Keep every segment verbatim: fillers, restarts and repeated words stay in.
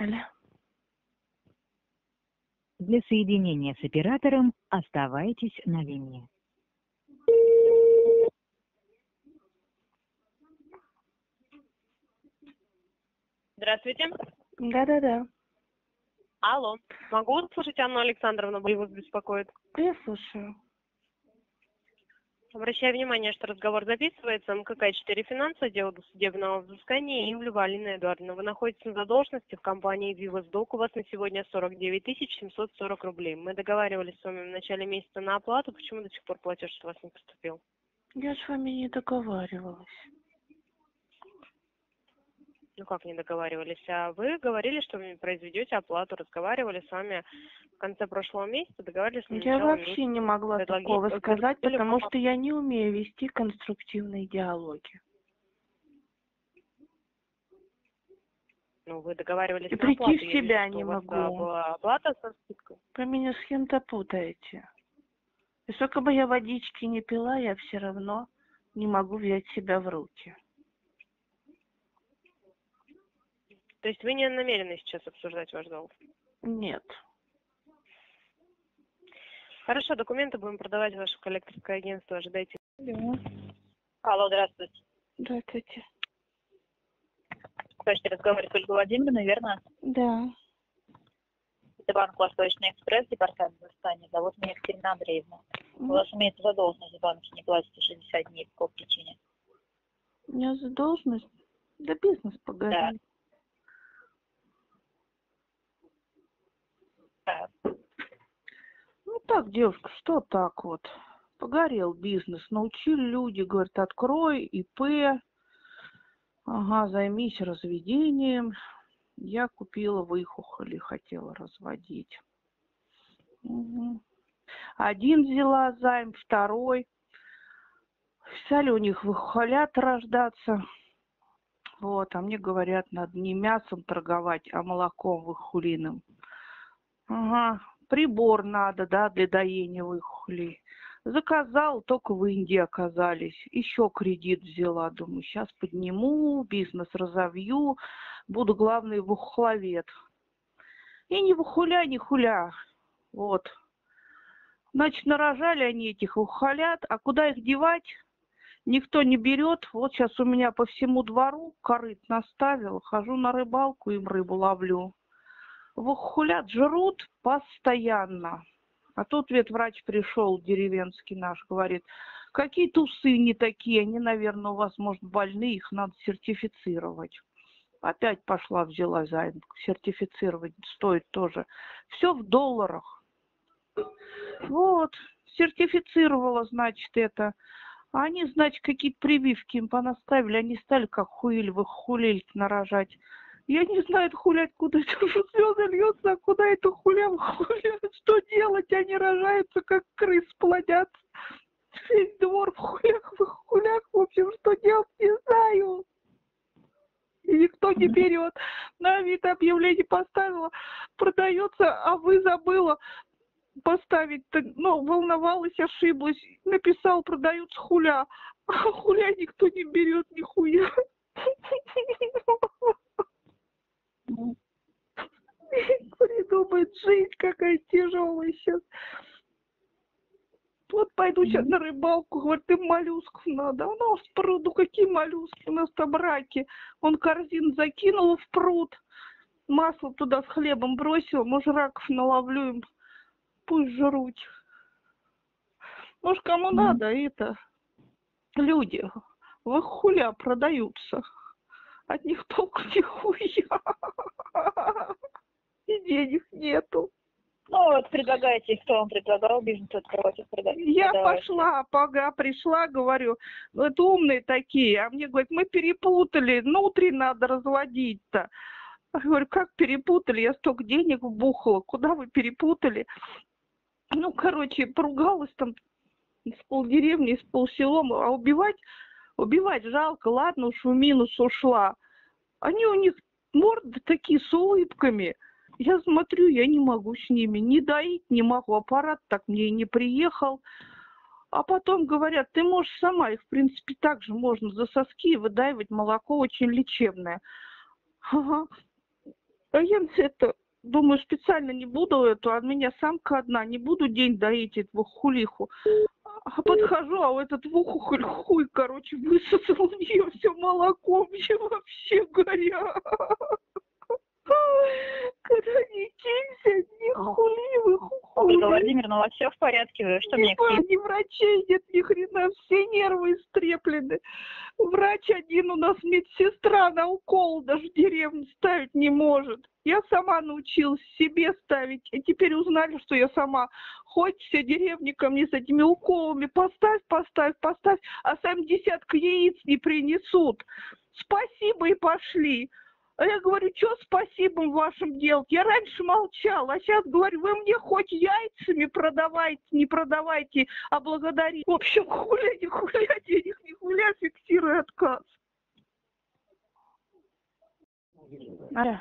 Алло. Для соединения с оператором оставайтесь на линии. Здравствуйте. Да-да-да. Алло. Могу услышать Анну Александровну, вас беспокоит? Я слушаю. Обращаю внимание, что разговор записывается. МКК четыре финансы, дело досудебного взыскания и Ивлева Алина Эдуардовна. Вы находитесь на задолженности в компании Вивасдок. У вас на сегодня сорок девять тысяч семьсот сорок рублей. Мы договаривались с вами в начале месяца на оплату. Почему до сих пор платеж у вас не поступил? Я с вами не договаривалась. Ну как не договаривались? А вы говорили, что вы произведете оплату. Разговаривали с вами в конце прошлого месяца, договаривались на Я начало вообще месяца. не могла Предлаги- такого сказать, Были потому вам- что я не умею вести конструктивные диалоги. Ну, вы договаривались И на прийти оплату. в Я себя вижу, что не у вас могу. а, была оплата со скидкой. Вы меня с кем-то путаете. И сколько бы я водички не пила, я все равно не могу взять себя в руки. То есть вы не намерены сейчас обсуждать ваш долг? Нет. Хорошо, документы будем продавать в ваше коллекторское агентство. Ожидайте. Да. Алло, здравствуйте. Здравствуйте. Хотите разговаривать с Ольгой Владимировной, верно? Да. Это банк Восточный экспресс, департамент восстания. Зовут меня Екатерина Андреевна. У вас имеется задолженность в банке, не платите шестьдесят дней. По какой причине? У меня задолженность. Да бизнес погорел. Да. Ну так, девушка, что так вот? Погорел бизнес. Научили люди, говорят, открой ИП. Ага, займись разведением. Я купила выхухоли, хотела разводить. Угу. Один взяла займ, второй. Стали у них выхухолят рождаться. Вот, а мне говорят, надо не мясом торговать, а молоком выхухолиным. Ага, прибор надо, да, для доения выхухолей. Заказал, только в Индии оказались. Еще кредит взяла. Думаю, сейчас подниму, бизнес разовью, буду главный выхухоловед. И ни выхуля, ни хуля. Вот. Значит, нарожали они этих выхухолят, а куда их девать? Никто не берет. Вот сейчас у меня по всему двору корыт наставил. Хожу на рыбалку, им рыбу ловлю. Выхухолят жрут постоянно. А тут ветврач пришел, деревенский наш, говорит, какие-то усы не такие, они, наверное, у вас, может, больные, их надо сертифицировать. Опять пошла, взяла займ, сертифицировать стоит тоже. Все в долларах. Вот, сертифицировала, значит, это. А они, значит, какие-то прививки им понаставили, они стали как хуиль, хулель нарожать. Я не знаю, хулять, куда это слезы льется, а куда это хуля хулят. Что делать? Они рожаются, как крыс плодятся. Весь двор в хулях, в хулях. В общем, что делать, не знаю. И никто не берет. На вид объявление поставила, продается, а вы забыла поставить-то. Ну, волновалась, ошиблась. Написал, продаются хуля. А хуля никто не берет, нихуя. Придумает, жизнь какая тяжелая сейчас. Вот пойду сейчас на рыбалку, говорит, им моллюсков надо. У нас в пруду какие моллюски? У нас там раки. Он корзину закинул в пруд, масло туда с хлебом бросил, может, раков наловлю им, пусть жрут. Может, кому надо это? Люди, вы хуля продаются. От них толку нихуя. И денег нету. Ну, вот предлагаете, кто вам предлагал бизнес открывать и продать? Я пошла, пога, пришла, говорю, это умные такие. А мне говорят, мы перепутали, внутри надо разводить-то. Я говорю, как перепутали? Я столько денег вбухала. Куда вы перепутали? Ну, короче, поругалась там с полдеревни, с полселом. А убивать, убивать жалко. Ладно уж, в минус ушла. Они у них морды такие с улыбками. Я смотрю, я не могу с ними не доить, не могу. Аппарат так мне и не приехал. А потом говорят, ты можешь сама, их в принципе так же можно за соски выдаивать, молоко очень лечебное. Ага. А я это, думаю, специально не буду эту, а меня самка одна, не буду день доить эту хулиху. А подхожу, а этот вухухоль хуй, короче, высосал у нее все молоко, мне вообще горя. Когда не кинься, ни хули, Ольга хули. Владимировна, у вас все в порядке? Вы что, мне Ни, ни врачей нет, ни хрена, все нервы истреплены. Врач один у нас, медсестра, на укол даже в деревне ставить не может. Я сама научилась себе ставить, и теперь узнали, что я сама. Хоть все деревни ко мне с этими уколами, поставь, поставь, поставь, а сами десятка яиц не принесут. Спасибо и пошли. А я говорю, что спасибо вашим делать? Я раньше молчала, а сейчас говорю, вы мне хоть яйцами продавайте, не продавайте, а благодарите. В общем, хуля, не хуля, денег не хуля, фиксирую отказ. Алло.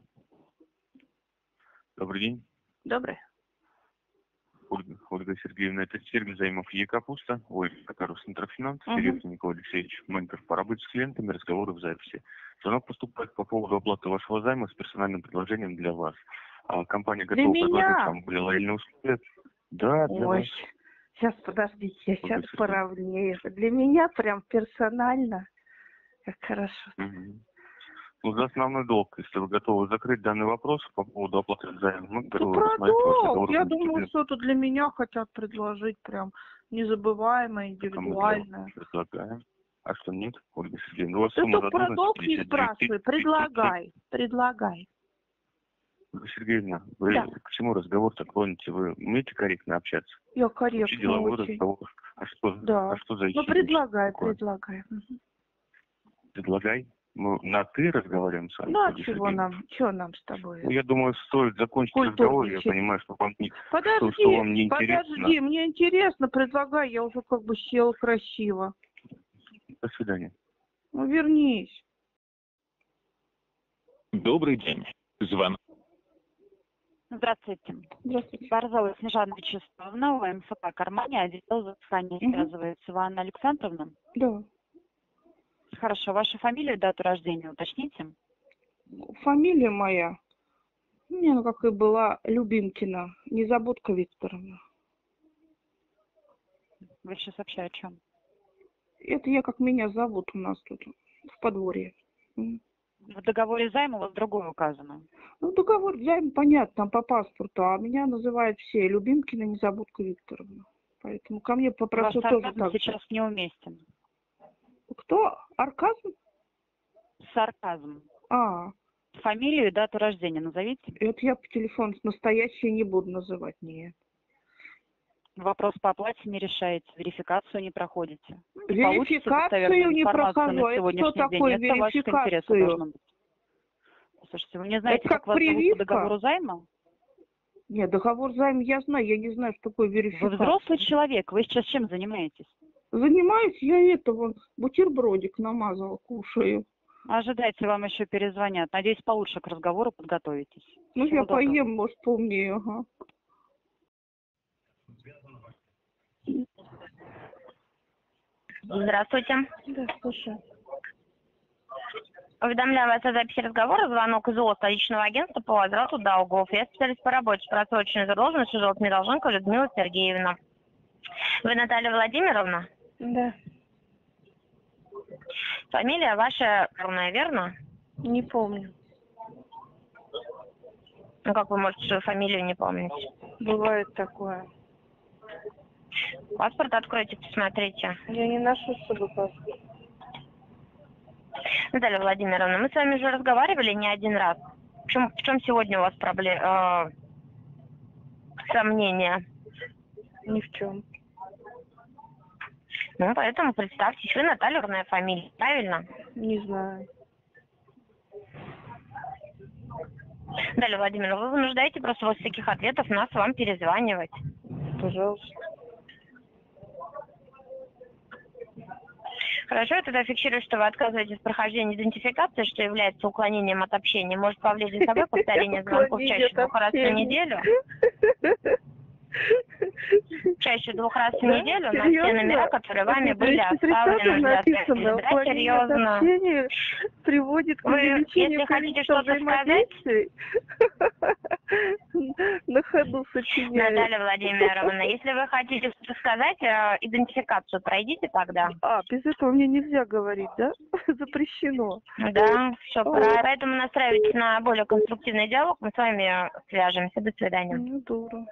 Добрый день. Добрый. Ольга, Ольга Сергеевна, это Сергей Займов Е. Капуста, ой, Катарус Интерфинанс, Угу. директор Николай Алексеевич, менеджер по работе с клиентами, разговоры в записи. Звонок поступает по поводу оплаты вашего займа с персональным предложением для вас. А компания готова Для предложить меня? вам более лояльные условия. Да, для Ой, вас. сейчас подождите, я Ольга сейчас Сергеевна. поровнее. Для меня прям персонально. Как хорошо. Угу. Ну, за основной долг, если вы готовы закрыть данный вопрос по поводу оплаты займа, мы Да готовы рассмотреть ваш продолг. договор. Я думаю, что это для меня хотят предложить прям незабываемое, индивидуальное. Предлагаем. А что нет, Ольга Сергеевна? У вас Ты сумма только про долг не пятьдесят девять спрашивай, тысяч. предлагай, предлагай. Ольга Сергеевна, вы Да. к чему разговор-то клоните? Вы умеете корректно общаться? Я Ищи корректно деловой очень. разговор. А что, Да. а что за Ну, ищи предлагай, такое? предлагай. Мгм. Предлагай. Мы на «ты» разговариваем с вами, Ну, а Ольга чего Сергеевна? нам, чего нам с тобой? Ну, я думаю, стоит закончить разговор. Я Культурничать. понимаю, что вам не, Подожди, что, что вам не интересно. подожди, мне интересно, предлагай, я уже как бы села красиво. До свидания. Ну, вернись. Добрый день. Звонок. Здравствуйте. Здравствуйте. Борзова Снежана Вячеславовна, У М Ф П «Кармане», отдел взыскания. Мгм. Связывается Ивана Александровна. Да. Хорошо. Вашу фамилию, дату рождения уточните. Фамилия моя, у меня она как и была, Любимкина, Незабудка Викторовна. Вы сейчас вообще о чем? Это я, как меня зовут у нас тут, в подворье. М. В договоре займа у вас другое указано. Ну, договор займ, понятно, там по паспорту, а меня называют все Любимкина, Незабудка Викторовна. Поэтому ко мне У вас попрошу тоже сарказм так же. сейчас неуместен. Кто? Арказм? Сарказм. А, Фамилию и дату рождения назовите. это я по телефону настоящее не буду называть, нет. Вопрос по оплате не решаете, верификацию не проходите. Не получите Верификацию достоверную не информацию прохожу. на Это сегодняшний что день. такое Это в ваших интересах верификацию? должно быть. Слушайте, вы не знаете, Это как как вас зовут по прививка? договору займа? Нет, договор займа я знаю, я не знаю, что такое Вы верификация. взрослый человек, вы сейчас чем занимаетесь? Занимаюсь я это, вон, бутербродик намазала, кушаю. Ожидайте, вам еще перезвонят. Надеюсь, получше к разговору подготовитесь. Ну, Всего я доброго. поем, может, поумнее, ага. Здравствуйте. Да, слушай. Уведомляю вас о записи разговора. Звонок из ООО столичного агентства по возврату долгов. Я специалист по работе с просроченной задолженностью Желтмир Долженко Людмила Сергеевна. Вы Наталья Владимировна? Да, Фамилия ваша полная, верно? не помню. Ну, как вы можете свою фамилию не помнить? Бывает такое. Паспорт откройте, посмотрите. Я не ношу с собой паспорт. Наталья Владимировна, мы с вами уже разговаривали не один раз. В чем, в чем сегодня у вас проблема? Сомнения? Ни в чем. Ну, поэтому представьтесь, вы Наталья, урная фамилия, правильно? Не знаю. Наталья Владимировна, вы вынуждаете просто после таких ответов нас вам перезванивать. Пожалуйста. Хорошо, я тогда фиксирую, что вы отказываетесь в прохождении идентификации, что является уклонением от общения. Может повлечь за собой повторение звонков чаще двух раз в неделю. чаще двух раз в Да? неделю на все Серьезно? номера, которые вами Это были двести оставлены для написано. связи. Да, Уклонение серьезно. сообщения приводит к Вы, увеличению если хотите количества что-то сказать, взаимодействий. На ходу сочиняю. Наталья Владимировна, если вы хотите что-то сказать, э, идентификацию пройдите тогда. А, без этого мне нельзя говорить, да? Запрещено. Да, все правильно. Поэтому настраивайтесь на более конструктивный диалог, мы с вами свяжемся. До свидания. Ну, дура.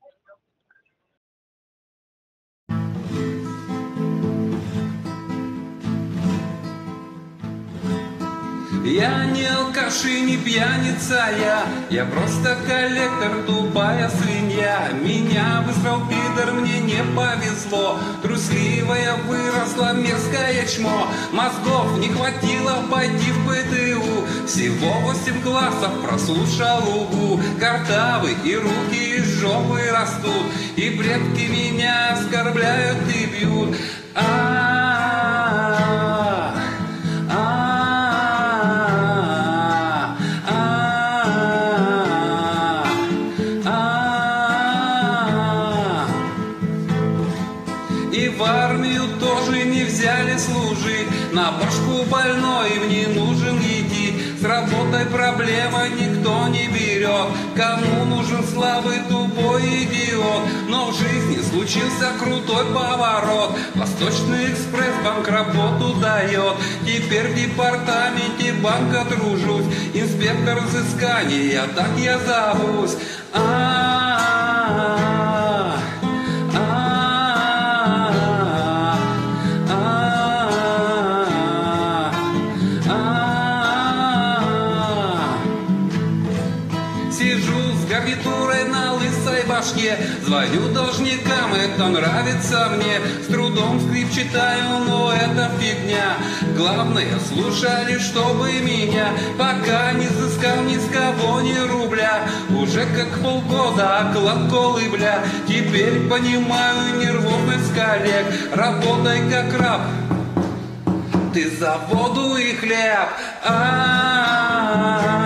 Я не алкаш и не пьяница я, я просто коллектор, тупая свинья. Меня высрал пидор, мне не повезло, трусливая выросла мерзкое чмо. Мозгов не хватило пойти в ПТУ, всего восемь классов прослушал УГУ. Картавы и руки из жопы растут, и предки меня оскорбляют и бьют. А-а-а, а-а-а. В армию тоже не взяли служить, на башку больной им не нужен еди. С работой проблема никто не берет, кому нужен слабый тупой идиот. Но в жизни случился крутой поворот, Восточный экспресс банк работу дает. Теперь в департаменте банка тружусь, инспектор взыскания, так я зовусь. А-а-а. Звоню должникам, это нравится мне. С трудом скрипт читаю, но это фигня. Главное, слушали, чтобы меня, пока не взыскал ни с кого ни рубля. Уже как полгода оклад колыбля. Теперь понимаю нервозность коллег. Работай как раб, ты за воду и хлеб. А-а-а.